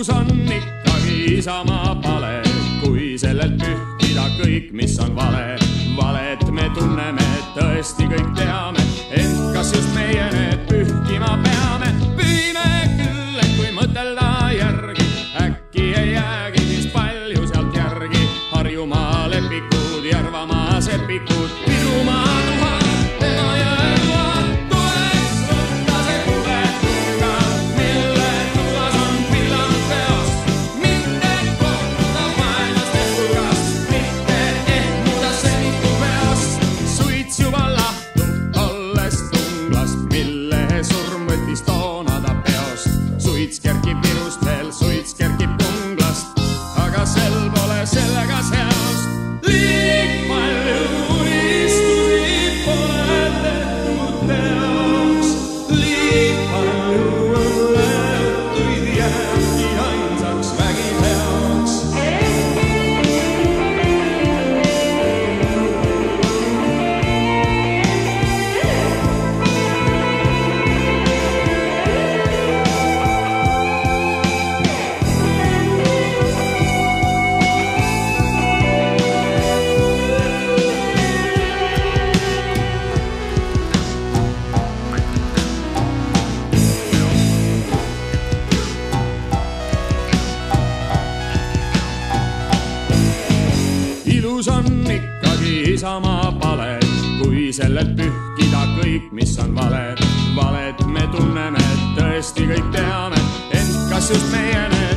ilus on ikkagi Isamaa pale, kui sellelt pühkida kõik, mis on vale. Valet me tunneme, tõesti kõik teame, ent kas just meie need pühkima peame? Pühime küll, et kui mõtelda järgi, äkki ei jäägi siis palju sealt järgi. Harjumaa lepikud, Järvamaa sepikud, Virumaa tuhad, Emajõe tuhad, tuleks võtta see kuuletuga, mille tuulas on pillanud peos. Mitte kohtuda vaenlaste hulgas, mitte ehmuda sõniku peos. Suits juba lahtub tollest tunglast, mille surm võttis toona ta peost. Suits kerkib Virust veel, suits kerkib Punglast, aga sel pole sellega seost. Liig palju unistusi pole tehtud teoks, liig palju õnnetuid jääbki ainsaks vägiteoks. Ilus on ikkagi Isamaa pale, kui sellelt pühkida kõik, mis on vale. Valet me tunneme, tõesti kõik teame, ent kas just meie need